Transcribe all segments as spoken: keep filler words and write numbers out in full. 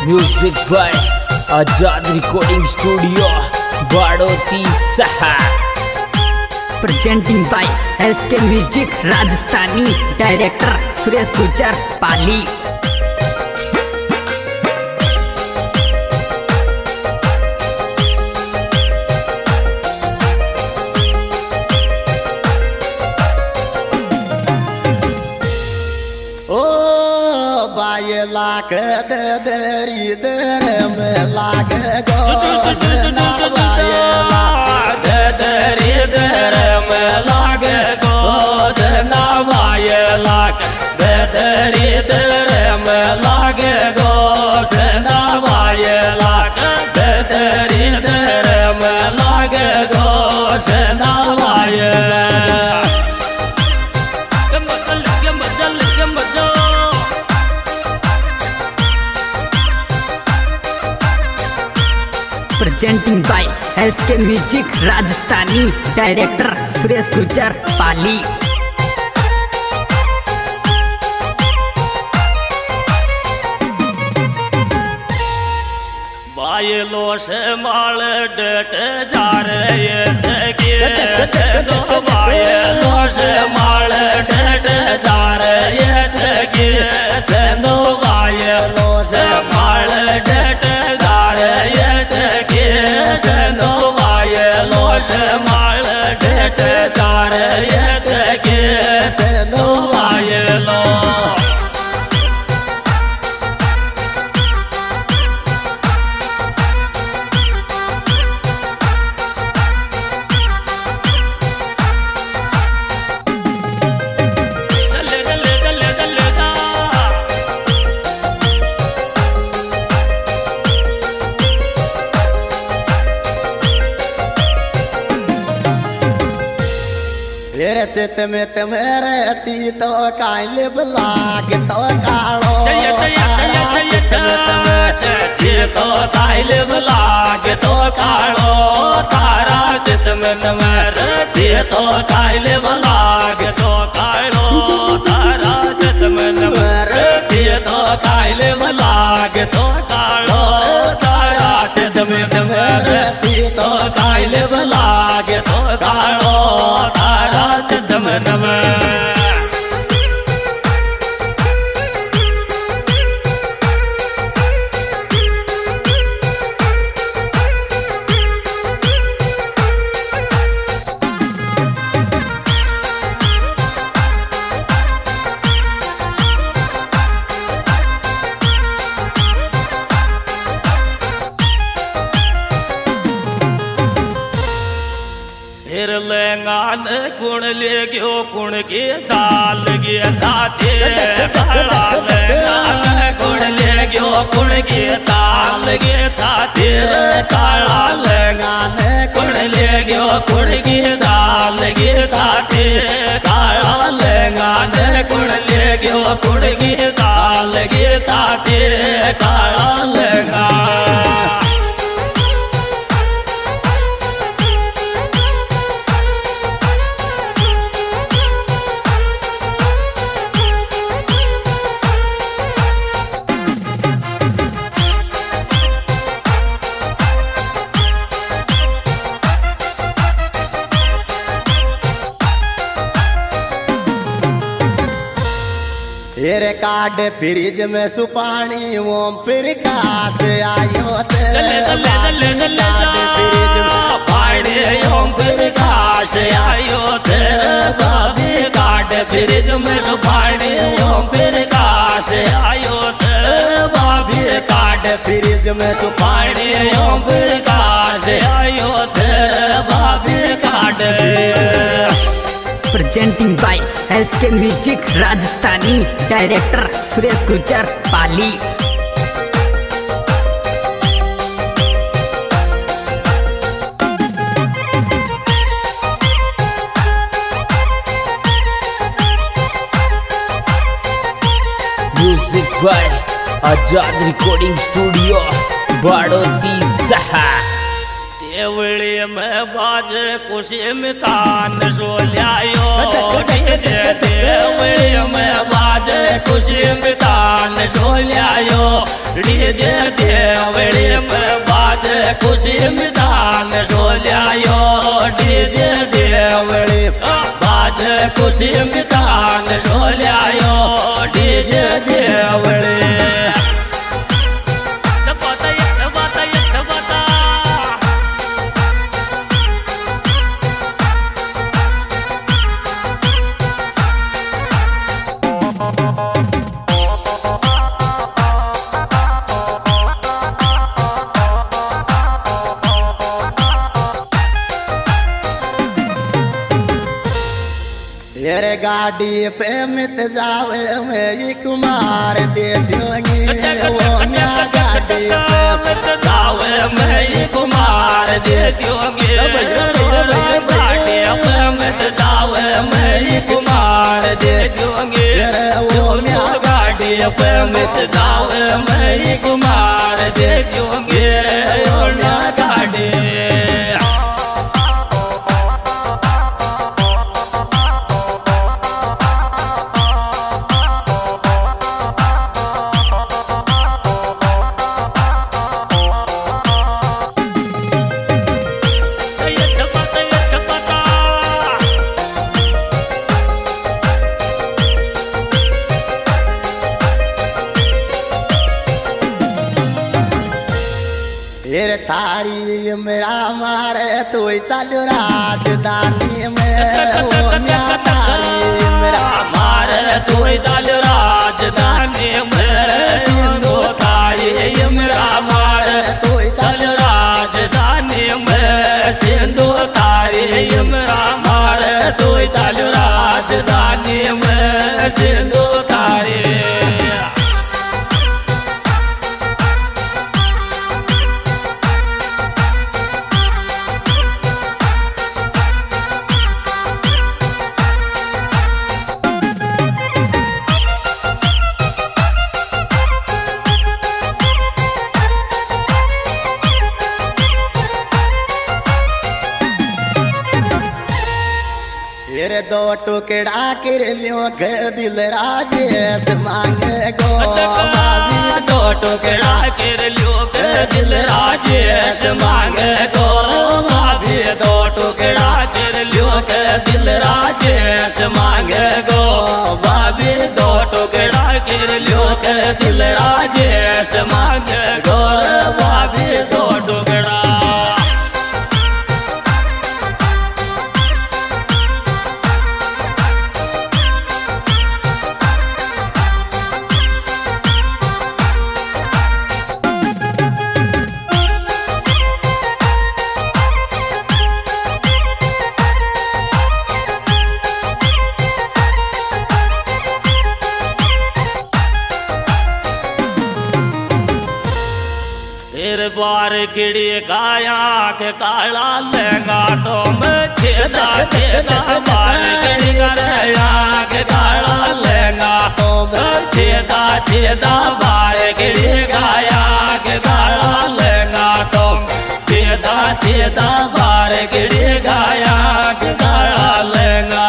Music by Azad recording studio Badoti सहा। Presenting by SK music Rajasthani, director Suresh Gurjar Pali. लाख दे दरी दर में लाग गोश नवाये लाख दे दरी दर में लाग गोश नवाये लाख दे दरी दर में लाग गोश नवाये लाख दे दरी दर में लाग गोश नवाये। Presenting by SK music Rajasthani, director Suresh Gurjar Pali. बायलो से माल डट जा रहे थे दो बायलो से माल डट जा रहे थे दो बायलो से माल डट जा रहे नो वायलो से माल डेट जा रहे थे नो वायलो। मेरे चित में तुम्हारे ती तो कायल बलाग तो कालो चित में तुम्हारे तो कायल बलाग तो कालो तारा चित में तुम्हारे ती तो कायल बलाग तो कालो तारा चित में तुम्हारे ती तो कायल बलाग तो कालो तारा चित में तुम्हारे ती तो कायल बलाग तो कालो तारा चित में तुम्हारे। फिर लेंगान कुण ले गयो कुण के चाल गे छाते काला लेंगान कुण ले गयो कुण के चाल गे छाते काला लेंगान कुण ले गयो कुण के चाल गे छाते काला लेंगान कुण ले गयो कुण के चाल गे छाते काला लेंगान। तेरे काट फ्रिज में सुपानी ओम प्रकाश आयो थे फ्रिज में पानी ओम प्रकाश आयो थे भाभी काट फ्रिज में सुपानी ओम प्रकाश आयो थे भाभी काट फ्रिज में सुपानी ओम प्रकाश आयो थे भाभी काट। Presenting by SK music Rajasthani, director Suresh Gurjar Pali. Music by Azad recording studio Badoti सहा। देवड़ी में बाज खुशी में तान सो लियायो देवड़ी में बाज खुशी में तान सो लियायो डीजे देवड़ी में बाजे खुशी मिदान सोलियायो डीजे देवड़ी बाजे खुशी मिदान सोलियायो डीजे देवड़ी तेरे गाड़ी पे मित जावे मैं कुमार दे दूंगी वो मैं गाड़ी पे मित जावे मैं कुमार दे दूंगी गाड़ी पे मित जावे मैं कुमार दे दूंगी वो मैं गाड़ी पे मित जावे मैं कुमार दे दूंगी वो मैं गाड़ी फिर थारी मेरा मारे तो चलो राजधानी में वो मैं थारी मेरा मारे तो चलो राजधानी में सिंधु थारी मेरा मारे तो चलो राजधानी में सिंधु थारी मेरा मारे तो चलो राजधानी में सिंधु थारी फिर दो टुकड़ा कर लियो के दिल राजेश मांगे गो भाभी दो टुकड़ा कर लियो के दिल राजेश मांगे गो भाभी दो टुकड़ा कर लियो के दिल राजेश मांगे गो भाभी दो टुकड़ा कर लियो के दिल राजेश मांगे गो भाभी दो टुकड़ा बार गिड़ी गाया के काला लहंगा तो मैं छेदा छेदा बार गिड़ी गाया के काला लहंगा तो मैं छेदा छेदा बार गिड़ी गाया के काला लहंगा तो छेदा छेदा बार गिड़ी गाया के काला लहंगा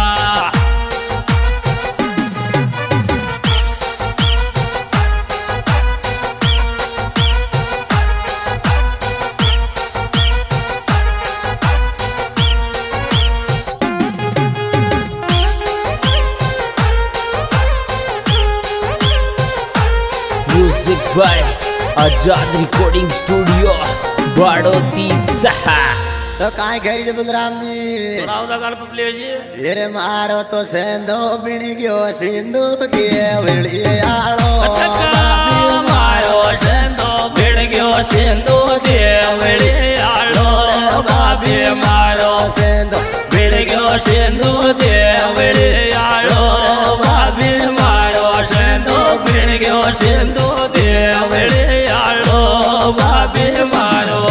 music by Azad recording studio Badoti सहा। तो काहे घरी जे बलराम जी राव लगाल पप्ले जी येरे मारो तो सेंधो बिण गयो सिंधु देवड़ी आलो बाबी मारो सेंधो बिण गयो सिंधु देवड़ी आलो रे बाबी मारो सेंधो बिण गयो सिंधु देवड़ी आलो रे बाबी मारो सेंधो बिण गयो सिंधु देवड़ी आलो बाबी मारो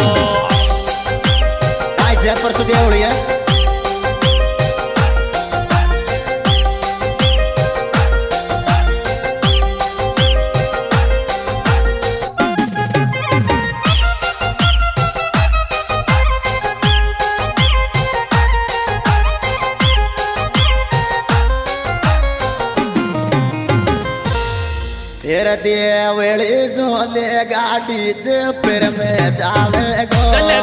काय जयपुर तो देवड़ी है देवड़ी झोले गाड़ी जे फिर में जावे गो ले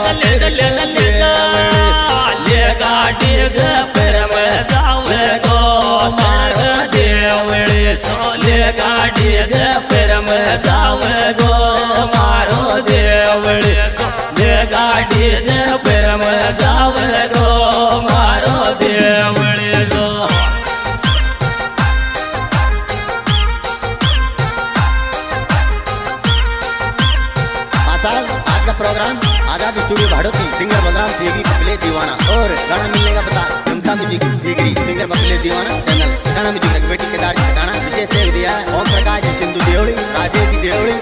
गाड़ी जे फिर में जावे गो मारो देवड़ी झोले गाड़ी जे फिर में जावे गो मारो देवड़ी ले गाड़ी जे फिर में जावे गो मारो देवड़ी रो आज का program Azad studio Bhadoti singer Balram देगी पपले दीवाना और गाना मिलने का पता ममता म्यूजिक देगी सिंगर पपले दीवाना चैनल गाना म्यूजिक कमेटी केदार ठिकाना विशेष दिया ओम प्रकाश सिंधु देवड़ी राजेश देवड़ी